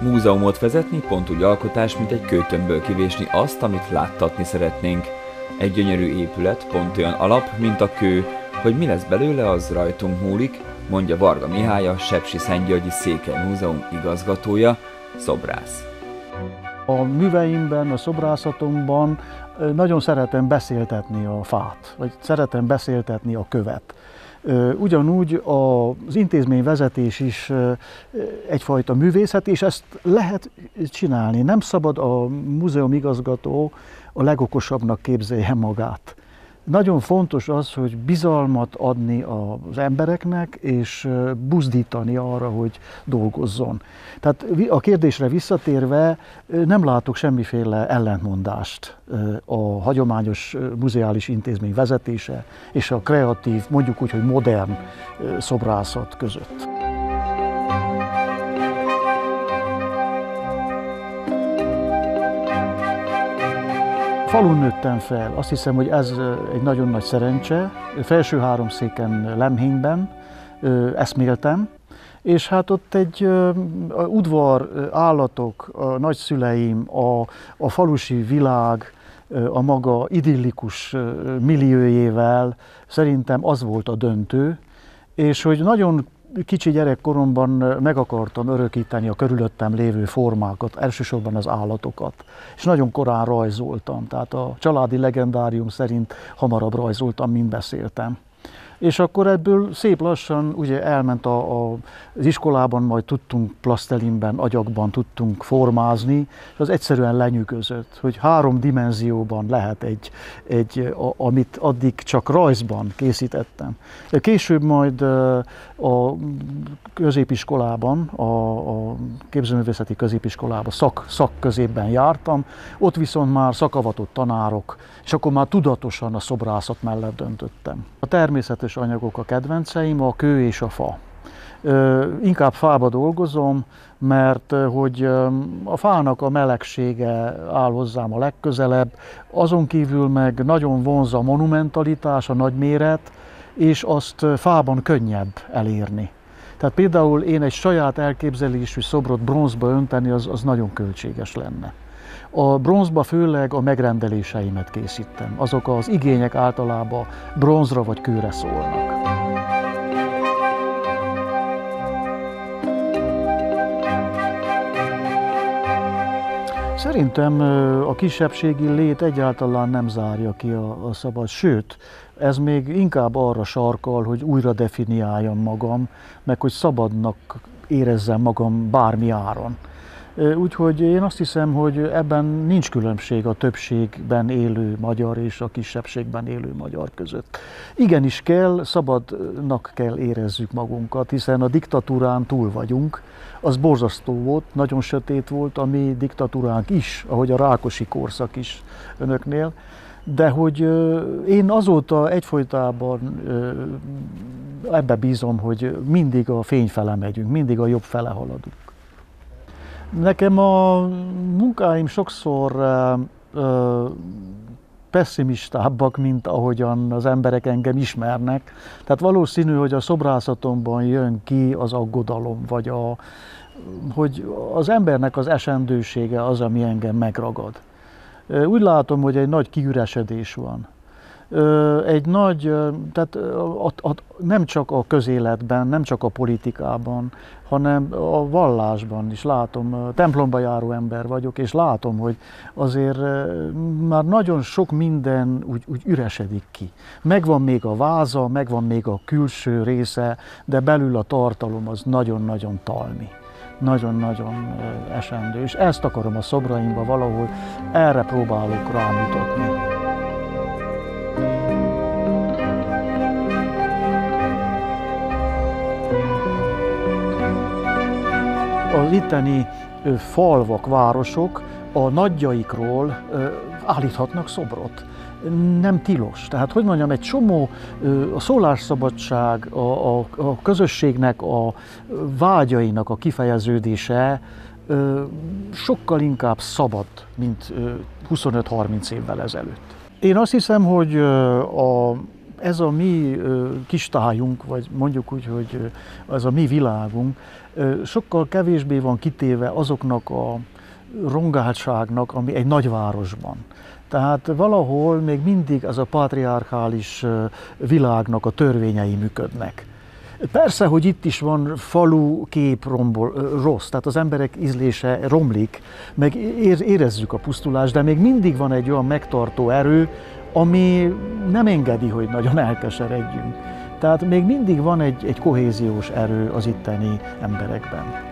Múzeumot vezetni pont úgy alkotás, mint egy kőtömbből kivésni azt, amit láttatni szeretnénk. Egy gyönyörű épület pont olyan alap, mint a kő, hogy mi lesz belőle, az rajtunk múlik, mondja Varga Mihály, a Sepsiszentgyörgyi Székely Múzeum igazgatója, szobrász. A műveimben, a szobrászatomban nagyon szeretem beszéltetni a fát, vagy szeretem beszéltetni a követ. Ugyanúgy az intézményvezetés is egyfajta művészet, és ezt lehet csinálni. Nem szabad a múzeum igazgató a legokosabbnak képzelje magát. Nagyon fontos az, hogy bizalmat adni az embereknek, és buzdítani arra, hogy dolgozzon. Tehát a kérdésre visszatérve nem látok semmiféle ellentmondást a hagyományos muzeális intézmény vezetése és a kreatív, mondjuk úgy, hogy modern szobrászat között. Falun nőttem fel, azt hiszem, hogy ez egy nagyon nagy szerencse. Felső Háromszéken, Lemhényben eszméltem, és hát ott egy udvar, állatok, a nagyszüleim, a falusi világ, a maga idillikus milliójével szerintem az volt a döntő, és hogy nagyon kicsi gyerekkoromban meg akartam örökíteni a körülöttem lévő formákat, elsősorban az állatokat. És nagyon korán rajzoltam, tehát a családi legendárium szerint hamarabb rajzoltam, mint beszéltem. És akkor ebből szép lassan ugye elment az iskolában, majd tudtunk plasztelinben, agyagban tudtunk formázni, és az egyszerűen lenyűgözött, hogy 3 dimenzióban lehet amit addig csak rajzban készítettem. Később majd a középiskolában, a képzőművészeti középiskolában, szakközépben jártam, ott viszont már szakavatott tanárok, és akkor már tudatosan a szobrászat mellett döntöttem. A természetes anyagok a kedvenceim, a kő és a fa. Inkább fába dolgozom, mert hogy a fának a melegsége áll hozzám a legközelebb, azon kívül meg nagyon vonz a monumentalitás, a nagyméret, és azt fában könnyebb elérni. Tehát például én egy saját elképzelésű szobrot bronzba önteni, az nagyon költséges lenne. A bronzba főleg a megrendeléseimet készítem. Azok az igények általában bronzra vagy kőre szólnak. Szerintem a kisebbségi lét egyáltalán nem zárja ki a szabad, sőt, ez még inkább arra sarkal, hogy újra definiáljam magam, meg hogy szabadnak érezzem magam bármi áron. Úgyhogy én azt hiszem, hogy ebben nincs különbség a többségben élő magyar és a kisebbségben élő magyar között. Igenis kell, szabadnak kell érezzük magunkat, hiszen a diktatúrán túl vagyunk. Az borzasztó volt, nagyon sötét volt a mi diktatúránk is, ahogy a Rákosi korszak is önöknél. De hogy én azóta egyfolytában ebbe bízom, hogy mindig a fény fele megyünk, mindig a jobb fele haladunk. Nekem a munkáim sokszor pessimistábbak, mint ahogyan az emberek engem ismernek. Tehát valószínű, hogy a szobrászatomban jön ki az aggodalom, vagy hogy az embernek az esendősége az, ami engem megragad. Úgy látom, hogy egy nagy kiüresedés van. Tehát nem csak a közéletben, nem csak a politikában, hanem a vallásban is látom, templomba járó ember vagyok, és látom, hogy azért már nagyon sok minden úgy üresedik ki. Megvan még a váza, megvan még a külső része, de belül a tartalom az nagyon-nagyon talmi. Nagyon-nagyon esendő, és ezt akarom a szobraimba valahol, erre próbálok rámutatni. Az itteni falvak, városok a nagyjaikról állíthatnak szobrot. Nem tilos. Tehát, hogy mondjam, egy csomó a szólásszabadság, a közösségnek a vágyainak a kifejeződése sokkal inkább szabad, mint 25-30 évvel ezelőtt. Én azt hiszem, hogy ez a mi kis tájunk, vagy mondjuk úgy, hogy az a mi világunk sokkal kevésbé van kitéve azoknak a rongáltságnak, ami egy nagyvárosban. Tehát valahol még mindig az a patriarchális világnak a törvényei működnek. Persze, hogy itt is van falu kép rossz, tehát az emberek ízlése romlik, meg érezzük a pusztulást, de még mindig van egy olyan megtartó erő, ami nem engedi, hogy nagyon elkeseredjünk. Tehát még mindig van egy kohéziós erő az itteni emberekben.